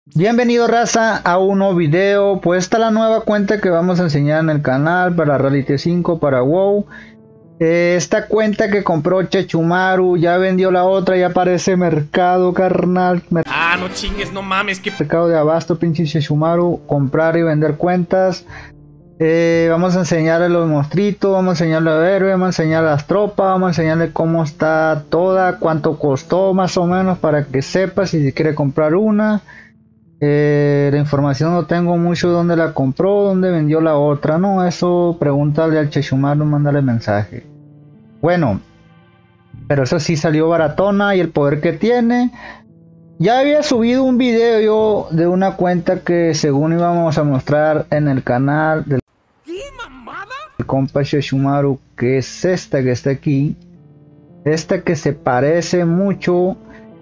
Bienvenido raza a un nuevo video. Pues esta es la nueva cuenta que vamos a enseñar en el canal para Rally T5, para WoW. Esta cuenta que compró Chechumaru ya vendió la otra, ya aparece mercado carnal. No chingues, no mames, que Mercado de abasto, pinche Chechumaru, comprar y vender cuentas. Vamos a enseñarle los monstruitos, vamos a enseñarle a héroe, vamos a enseñarle a las tropas, vamos a enseñarle cómo está toda, cuánto costó más o menos para que sepa si quiere comprar una. La información no tengo mucho, dónde la compró, dónde vendió la otra, no, eso pregúntale al Chechumaru, mándale mensaje. Bueno, pero eso sí salió baratona y el poder que tiene. Ya había subido un video yo de una cuenta que según íbamos a mostrar en el canal del compa Chechumaru, que es esta que está aquí. Esta que se parece mucho.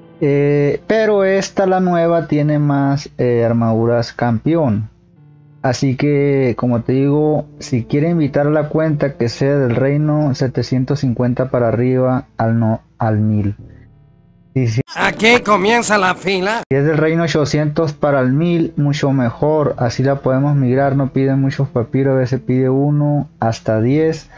Pero esta, la nueva, tiene más armaduras campeón. Así que, como te digo, si quiere invitar a la cuenta que sea del reino 750 para arriba, al 1000. Si aquí comienza la fila. es del reino 800 para el 1000, mucho mejor. Así la podemos migrar, no pide muchos papiros, a veces pide 1 hasta 10.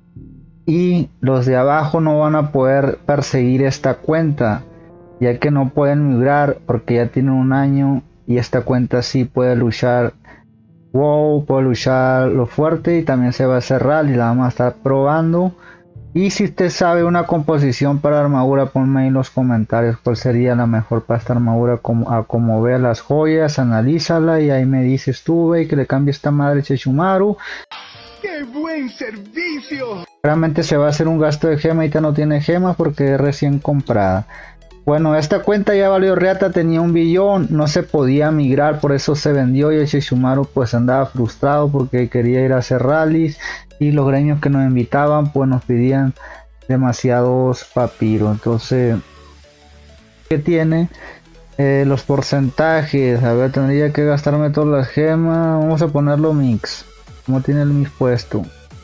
Y los de abajo no van a poder perseguir esta cuenta, ya que no pueden migrar porque ya tienen un año, y esta cuenta sí puede luchar WoW, puede luchar lo fuerte, y también se va a hacer rally, la vamos a estar probando. Y si usted sabe una composición para armadura, ponme ahí en los comentarios cuál sería la mejor para esta armadura, como vea las joyas, analízala y ahí me dices tú, ve, que le cambie esta madre Chechumaru. ¡Qué buen servicio! Realmente se va a hacer un gasto de gema, y ya no tiene gemas porque es recién comprada. Bueno, esta cuenta ya valió reata, tenía 1 billón, no se podía migrar, por eso se vendió, y el Chechumaru pues andaba frustrado porque quería ir a hacer rallies, y los gremios que nos invitaban pues nos pedían demasiados papiros. Entonces, ¿qué tiene? Los porcentajes, a ver, tendría que gastarme todas las gemas, vamos a ponerlo mix, como tiene el mix puesto.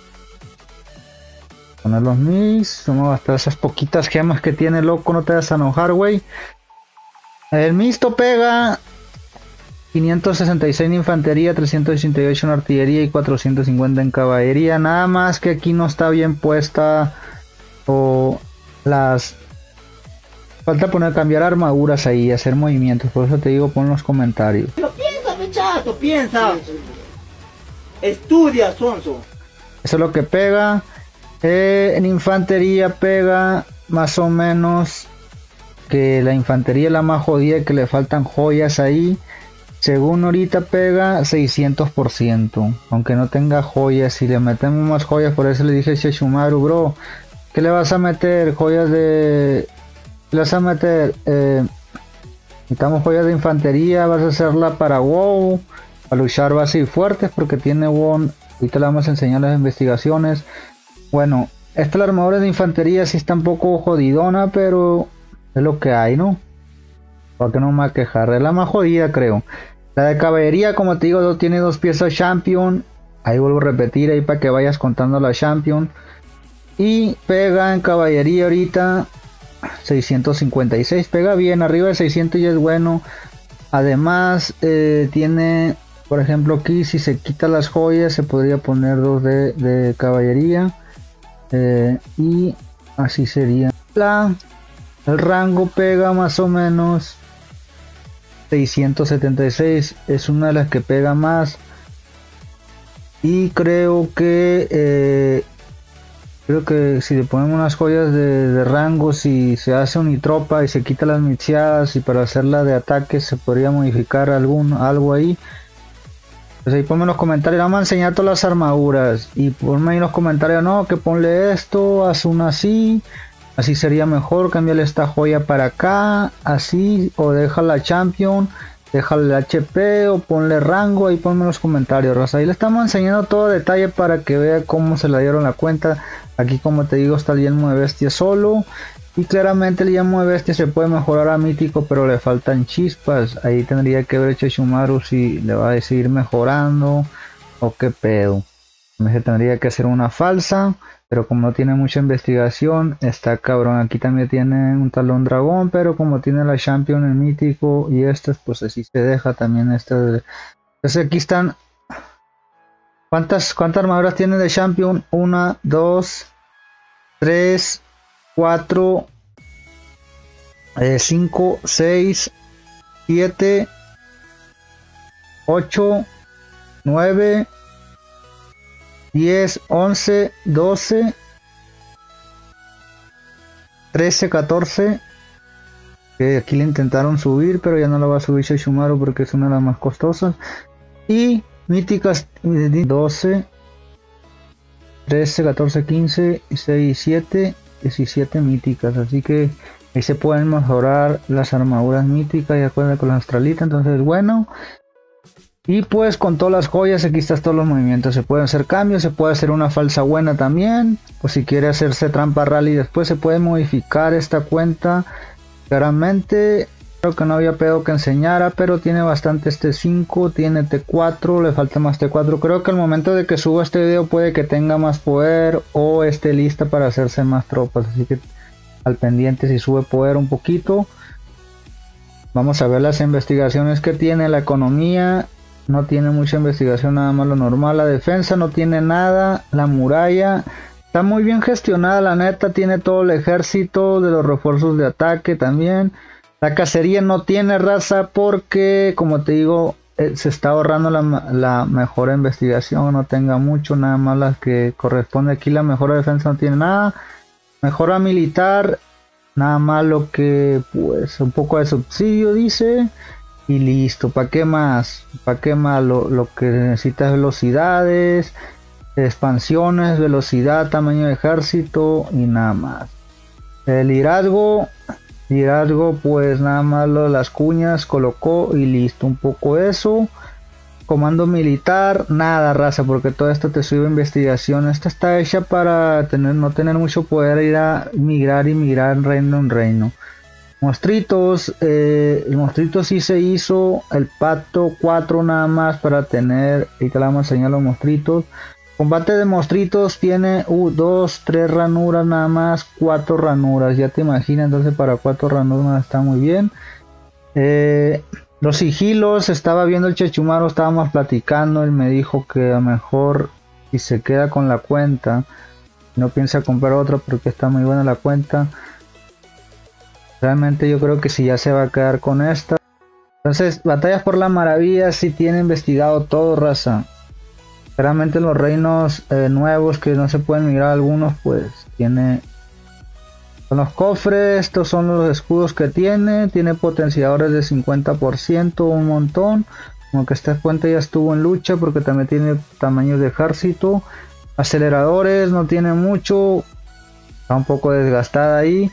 Poner los mix, vamos a gastar esas poquitas gemas que tiene, loco, no te vas a enojar, güey. El mixto pega 566 en infantería, 388 en artillería y 450 en caballería. Nada más que aquí no está bien puesta, o las... falta cambiar armaduras ahí, hacer movimientos, por eso te digo, pon los comentarios. Pero piensa, pechato, piensa. Estudia, sonso. Eso es lo que pega. En infantería pega más o menos, que la infantería es la más jodida, que le faltan joyas ahí. Según ahorita pega 600%, aunque no tenga joyas. Si le metemos más joyas, por eso le dije a Chechumaru, bro, ¿qué le vas a meter? Joyas de... ¿qué le vas a meter? Necesitamos joyas de infantería, vas a hacerla para WoW, para luchar base y fuertes, porque tiene WoW. Ahorita le vamos a enseñar las investigaciones. Bueno, esta la armadura de infantería sí está un poco jodidona, pero es lo que hay, ¿no? Porque no me va a quejar, es la más jodida, creo. La de caballería, como te digo, tiene 2 piezas champion. Ahí vuelvo a repetir, ahí para que vayas contando la champion. Y pega en caballería ahorita 656, pega bien, arriba de 600 ya es bueno. Además, tiene, por ejemplo, aquí si se quita las joyas, se podría poner 2 de caballería. Y así sería. El rango pega más o menos 676, es una de las que pega más. Y creo que si le ponemos unas joyas de rango, si se hace unitropa y se quita las mixiadas, y para hacerla de ataque se podría modificar algo ahí. Pues ahí ponme en los comentarios, vamos a enseñar todas las armaduras, y ponme ahí en los comentarios, no, que ponle esto, haz una así sería mejor, cámbiale esta joya para acá, así, o déjala champion, déjale el HP, o ponle rango. Ahí ponme en los comentarios, raza. Ahí le estamos enseñando todo detalle para que vea cómo se la dieron la cuenta. Aquí, como te digo, está el yelmo de bestia solo, y claramente el yelmo de bestia se puede mejorar a mítico, pero le faltan chispas. Ahí tendría que ver Chechumaru si le va a seguir mejorando o qué pedo. Se tendría que hacer una falsa pero como no tiene mucha investigación, está cabrón. Aquí también tiene un talón dragón, pero como tiene la Champion, el mítico y estas, pues así se deja también estas. Entonces aquí están. ¿Cuántas armaduras tiene de Champion? 1, 2, 3, 4, 5, 6, 7, 8, 9, 10, 11, 12, 13, 14. Que aquí le intentaron subir, pero ya no lo va a subir Sesshomaru porque es una de las más costosas. Y míticas 12, 13, 14, 15, 16, 17, 17 míticas. Así que ahí se pueden mejorar las armaduras míticas y acuerdan con la astralita. Entonces, bueno. Y pues con todas las joyas aquí están todos los movimientos. Se pueden hacer cambios, se puede hacer una falsa buena también. O si quiere hacerse trampa rally después se puede modificar esta cuenta. Claramente creo que no había pedo que enseñara, pero tiene bastante este 5, tiene T4, le falta más T4. Creo que al momento de que suba este video puede que tenga más poder o esté lista para hacerse más tropas. Así que al pendiente si sube poder un poquito. Vamos a ver las investigaciones que tiene. La economía no tiene mucha investigación, nada más lo normal. La defensa no tiene nada. La muralla está muy bien gestionada, la neta. Tiene todo el ejército de los refuerzos de ataque también. La cacería no tiene, raza, porque como te digo, se está ahorrando la mejor investigación. No tenga mucho, nada más las que corresponde aquí. La mejor defensa no tiene nada. Mejora militar, nada más lo que, pues, un poco de subsidio dice. Y listo. ¿Para qué más? ¿Para qué más? Lo que necesita es velocidades, expansiones, velocidad, tamaño de ejército y nada más. El liderazgo, pues nada más lo de las cuñas colocó y listo. Un poco eso. Comando militar, nada, raza, porque todo esto te sube investigación. Esta está hecha para no tener mucho poder, ir a migrar y migrar reino en reino. Monstritos, el monstruito sí se hizo el pacto 4 nada más para tener, ahorita le vamos a enseñar los monstruitos. Combate de monstruitos tiene 2, 3 ranuras nada más, 4 ranuras, ya te imaginas. Entonces para 4 ranuras está muy bien. Los sigilos, estaba viendo el Sesshomaru, estábamos platicando, él me dijo que a lo mejor si se queda con la cuenta, no piensa comprar otra porque está muy buena la cuenta. Realmente yo creo que si ya se va a quedar con esta. Entonces, batallas por la maravilla si tiene investigado todo, raza. Realmente los reinos nuevos que no se pueden mirar algunos, pues tiene. Con los cofres, estos son los escudos que tiene. Tiene potenciadores de 50%, un montón. Como que esta cuenta ya estuvo en lucha porque también tiene tamaños de ejército. Aceleradores, no tiene mucho. Está un poco desgastada ahí.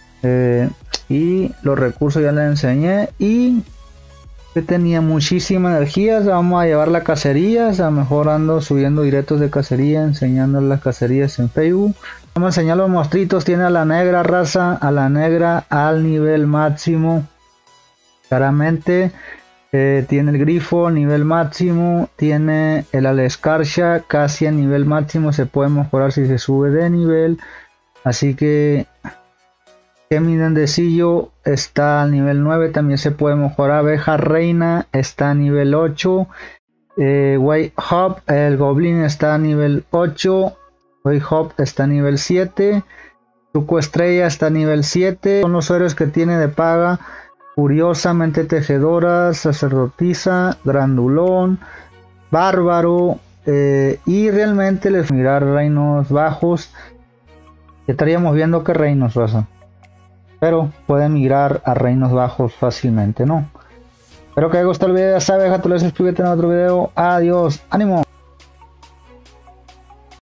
Y los recursos ya les enseñé. Y que tenía muchísima energía. Vamos a llevar la cacería. A lo mejor ando subiendo directos de cacería, enseñando las cacerías en Facebook. Vamos a enseñar los monstruitos. Tiene a la negra, raza, a la negra al nivel máximo. Claramente tiene el grifo nivel máximo. Tiene el Alescarcha casi a nivel máximo. Se puede mejorar si se sube de nivel. Así que Kemi Dendecillo está al nivel 9, también se puede mejorar. Abeja Reina está a nivel 8. White Hop, el Goblin está a nivel 8. White Hop está a nivel 7. Tuco Estrella está a nivel 7. Son los héroes que tiene de paga. Curiosamente Tejedora, Sacerdotisa, Grandulón, Bárbaro. Y realmente les mirar reinos bajos. Estaríamos viendo qué reinos, raza. Pero pueden migrar a reinos bajos fácilmente, ¿no? Espero que les haya gustado el video, ya sabes, déjate like, suscríbete en otro video. Adiós, ánimo.